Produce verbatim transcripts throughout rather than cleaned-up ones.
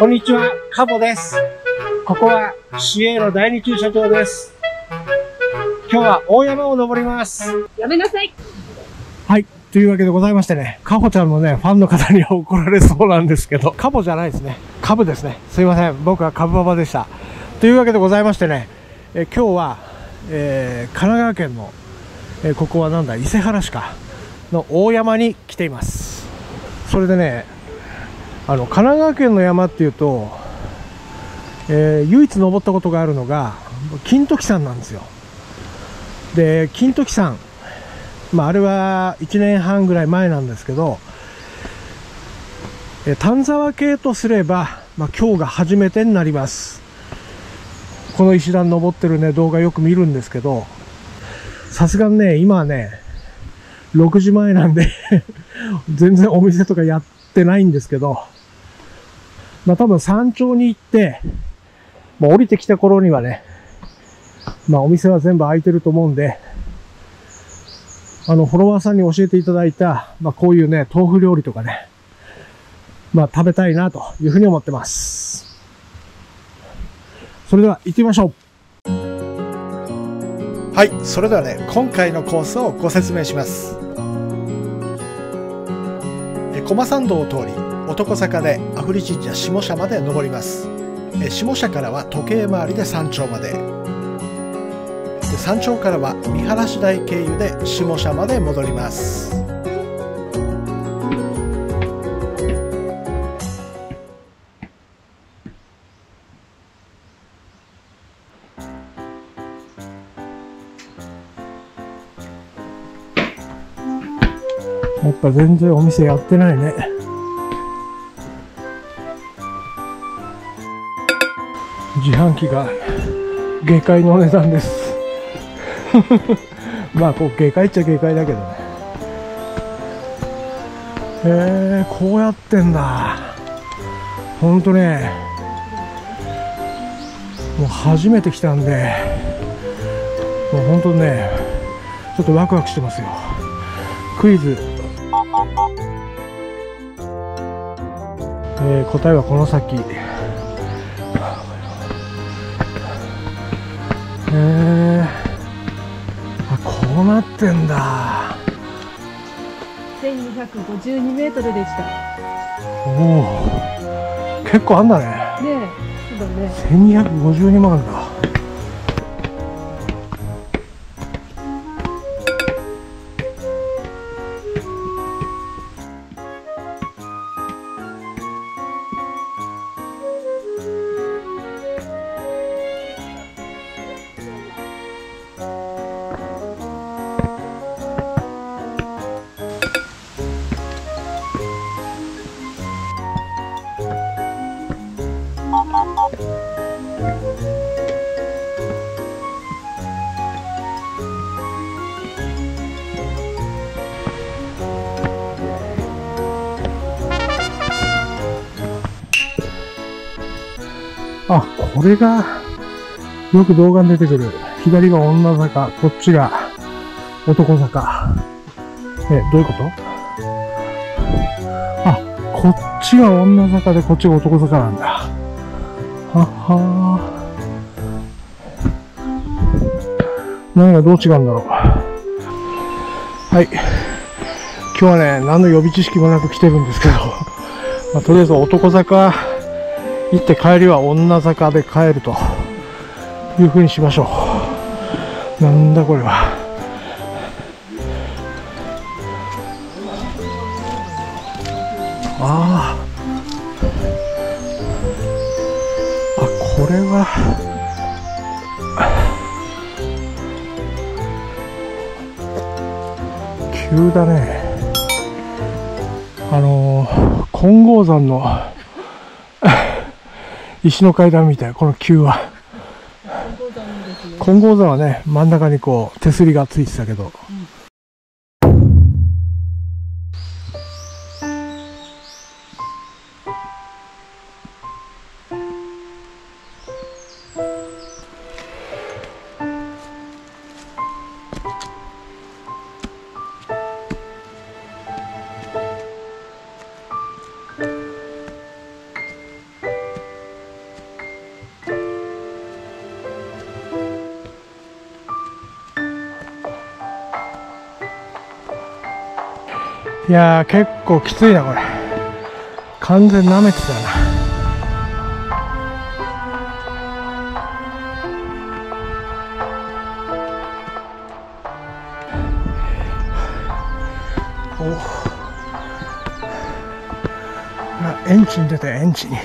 こんにちは、カボです。ここは市営の第二駐車場です。今日は大山を登ります。 やめなさい。 はい。というわけでございましてね、カボちゃんのね、ファンの方には怒られそうなんですけど、カボじゃないですね。カブですね。すいません。僕はカブババでした。というわけでございましてね、え今日は、えー、神奈川県の、えー、ここはなんだ、伊勢原市か、の大山に来ています。それでね、あの、神奈川県の山っていうと、えー、唯一登ったことがあるのが、金時山なんですよ。で、金時山、まあ、あれはいちねんはんぐらい前なんですけど、え丹沢系とすれば、まあ、今日が初めてになります。この石段登ってるね、動画よく見るんですけど、さすがにね、今はね、ろくじまえなんで、全然お店とかやってないんですけど、まあ多分山頂に行って、まあ降りてきた頃にはね、まあお店は全部開いてると思うんで、あの、フォロワーさんに教えていただいた、まあこういうね、豆腐料理とかね、まあ食べたいなというふうに思ってます。それでは行ってみましょう。はい、それではね、今回のコースをご説明します。え駒山道を通り、男坂で阿夫利神社下社まで登ります。え下社からは時計回りで山頂まで。で山頂からは見晴台経由で下社まで戻ります。やっぱ全然お店やってないね。自販機が下界の値段です。まあこう下界っちゃ下界だけどね。へえ、こうやってんだ。ほんとね、もう初めて来たんで、もうほんとね、ちょっとワクワクしてますよ。クイズ。えー、答えはこの先。へえ、あ、こうなってんだ。 せんにひゃくごじゅうにメートルでした。 おお、結構あんだね。 ねえ、そうだね。 せんにひゃくごじゅうにまんだ。あ、これが、よく動画に出てくる。左が女坂、こっちが男坂。え、どういうこと？あ、こっちが女坂で、こっちが男坂なんだ。ははー。何がどう違うんだろう。はい。今日はね、何の予備知識もなく来てるんですけど、まあ、とりあえず男坂、行って帰りは女坂で帰るという風にしましょう。なんだこれは。ああ。あ、これは。急だね。あのー、金剛山の石の階段みたい、この急は。金剛山はね、真ん中にこう手すりがついてたけど、うん、 いやー、結構きついなこれ。完全舐めてたな。おあ、エンジン出たよ、エンジン。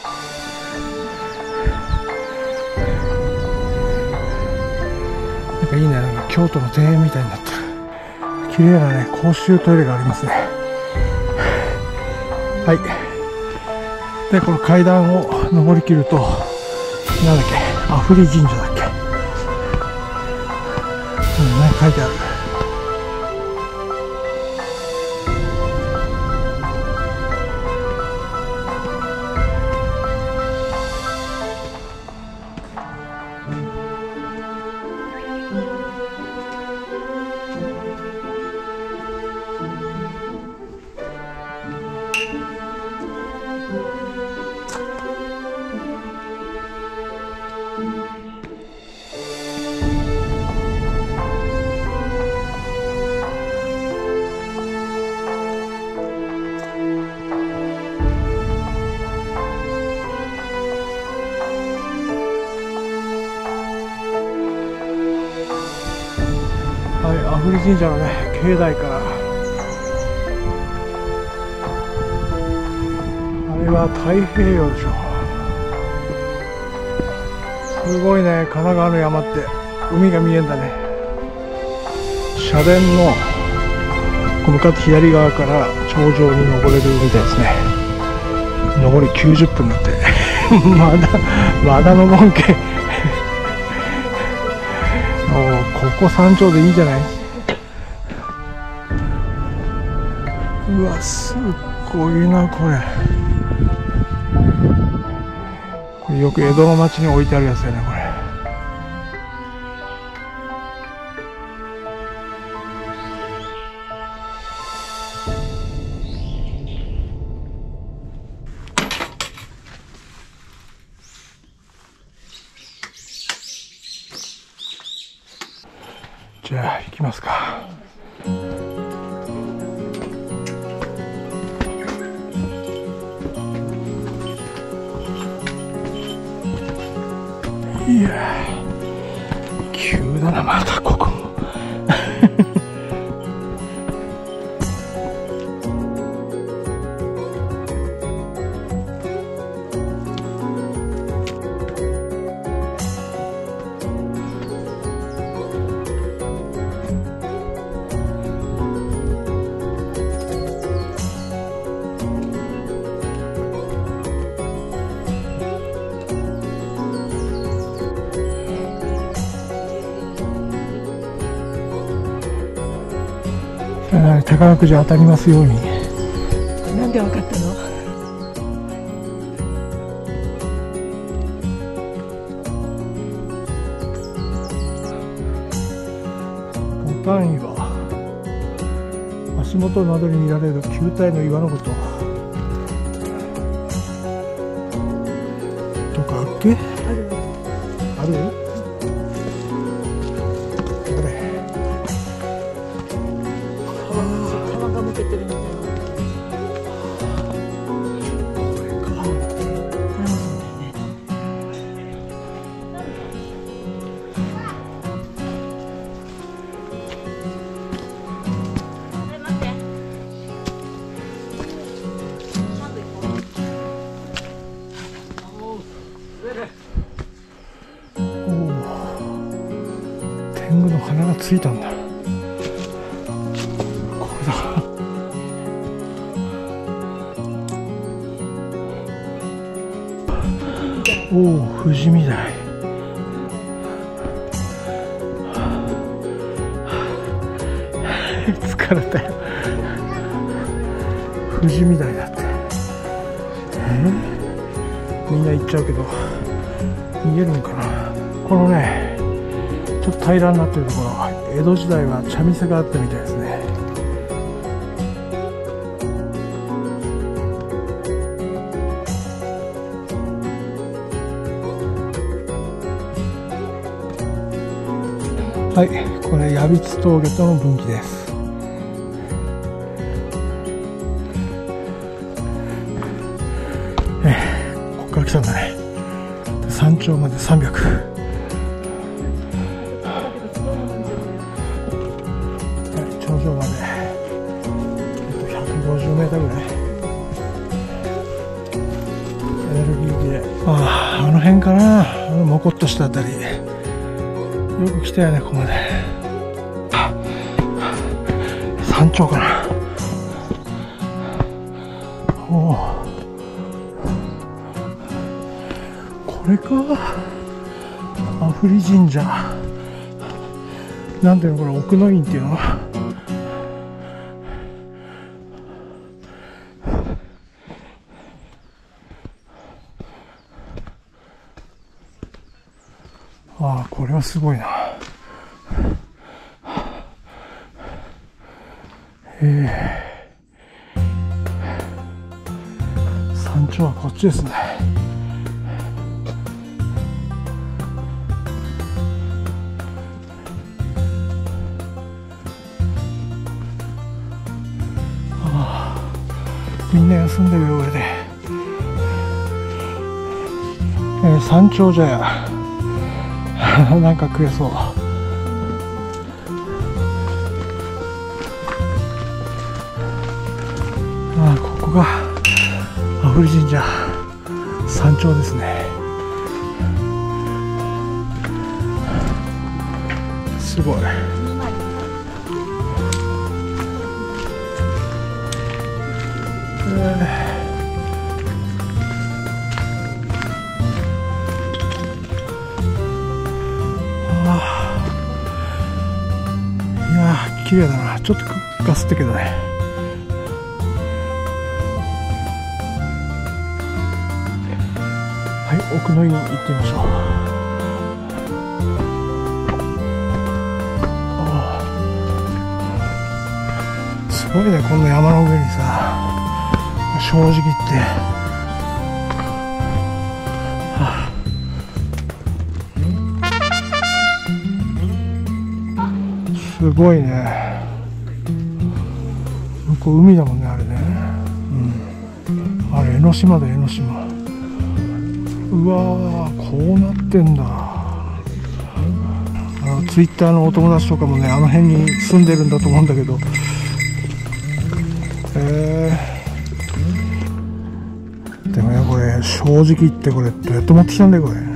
なんかいいね、なんか京都の庭園みたいになってる。綺麗なね、公衆トイレがありますね。はい。で、この階段を登りきると、なんだっけ、阿夫利神社だっけ。うんね、書いてある。はい、阿夫利神社のね、境内から、あれは太平洋でしょ。すごいね、神奈川の山って海が見えんだね。社殿の向かって左側から頂上に登れるみたいですね。登りきゅうじゅっぷんだってまだまだ登んけここ山頂でいいんじゃない。うわ、すっごいなこれ。これよく江戸の町に置いてあるやつだよねこれ。じゃあ行きますか。いやー、急だなまたここも宝くじ当たりますように。 なんでわかったの？ ボタン岩、足元などに見られる球体の岩のこと。どっかあっけ？ある。ある？これ。 皮がむけてるみたいな。 これか。天狗の花がついたんだ。これだ。おお、富士見台。疲れたよ。富士見台だって。えー、みんな行っちゃうけど見えるんかな。このね、ちょっと平らになってるところ、江戸時代は茶店があったみたいですね。はい、これ矢櫃峠との分岐です。 したんだね。山頂までさんびゃく。頂上まで、えっと、ひゃくごじゅうメートルぐらい。エネルギーで、ああ、あの辺かな、あのもこっとしたあたり。よく来たよね、ここまで。山頂かな。おお、これか。阿夫利神社。なんていうのこれ、奥の院っていうの。ああ、これはすごいな。ええ、山頂はこっちですね。ああ、みんな休んでるよ、上で。えー、山頂茶屋なんか食えそう。ああ、ここが阿夫利神社山頂ですね。すごい。えー綺麗だな。ちょっとガスってけどね。はい、奥の院行ってみましょう。ああ、すごいね、こんな山の上にさ、正直言って、はあ、すごいね。向こう海だもんね、あれね。うん。あれ江ノ島だ、江ノ島。うわー、こうなってんだ。あのツイッターのお友達とかもね、あの辺に住んでるんだと思うんだけど。えー、でもね、これ正直言って、これどうやって持ってきたんだよ、これ。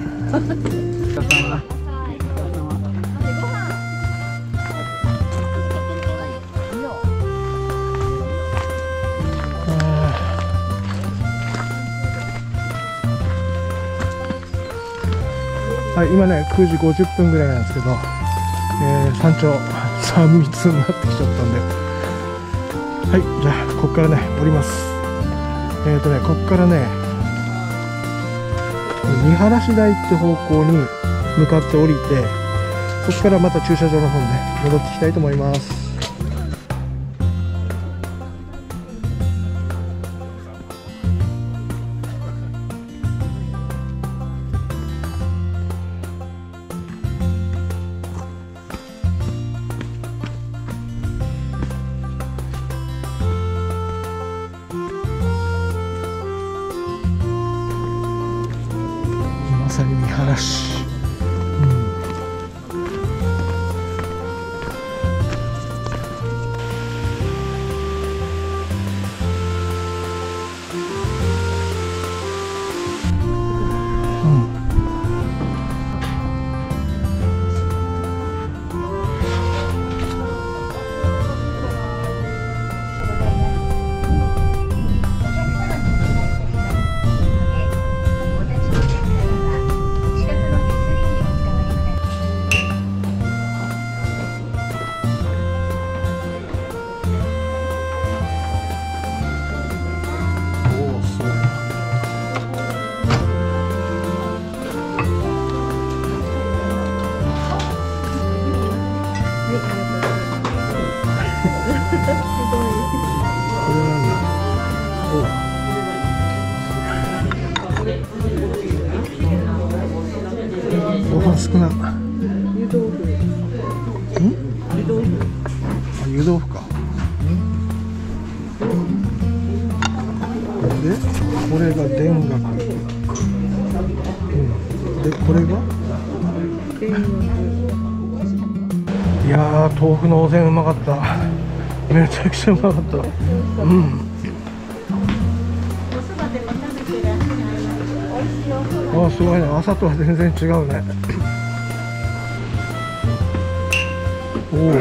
はい、今ねくじごじゅっぷんぐらいなんですけど、えー、山頂さん密になってきちゃったんで、はい、じゃあここからね降ります。えーとねここからね見晴らし台って方向に向かって降りて、そこからまた駐車場の方にね戻っていきたいと思います。まさに見晴らし、うん、ご飯少な。 湯豆腐。 ん？ 湯豆腐。 あ、湯豆腐か。で、これが田楽。 でこれがいやー、豆腐のお膳うまかった。めちゃくちゃうまかった。うん。あ、すごいね。朝とは全然違うね。おお。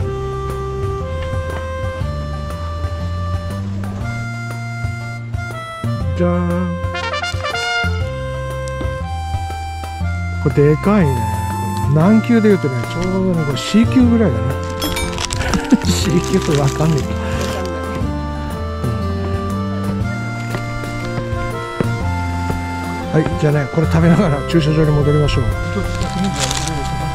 じゃーん。これでかいね。何級でいうとね、ちょうどね、これ C 級ぐらいだね。C 級ってわかんないけど。はい、じゃあね、これ食べながら駐車場に戻りましょう。